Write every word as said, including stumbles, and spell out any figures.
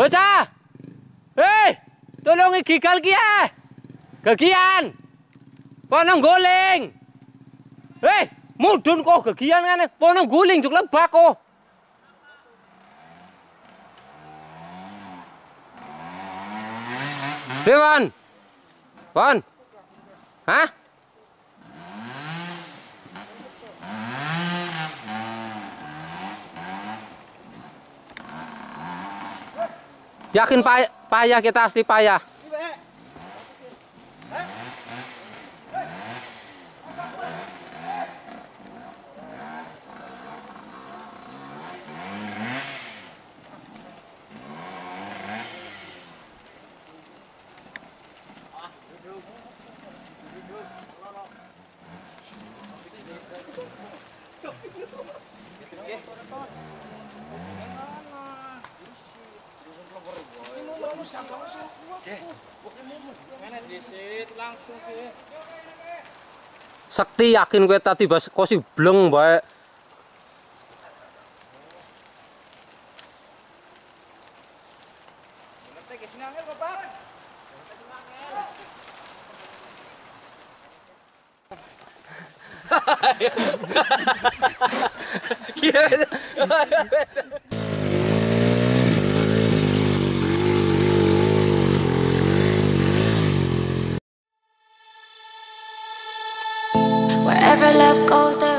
Bocah! Hei! Tolongi gigal kia! Gagian! Pono guling! Hei! Mudun kok gagian kan? Pono guling juk lebak kok! Dewan! Pon! Hah? Yakin payah, payah kita asli payah. Sakti yakin gue tadi bas kosi bleng bae. Wherever love goes, there